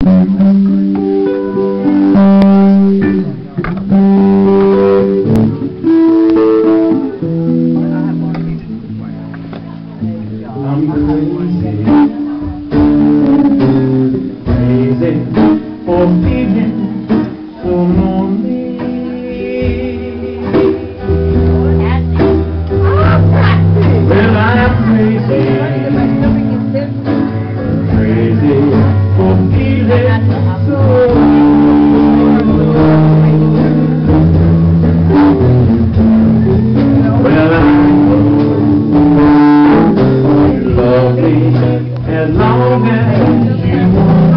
Crazy for feeling so lonely. Well, I'm crazy, crazy for feeling so lonely. Well, I know you love me as long as you want.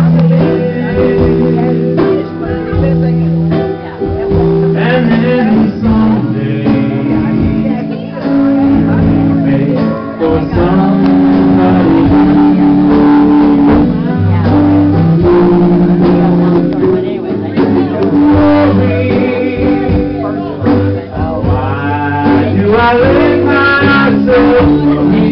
And then someday, maybe for somebody why do I let myself be?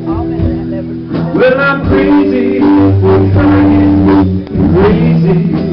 Well, I'm crazy for trying, crazy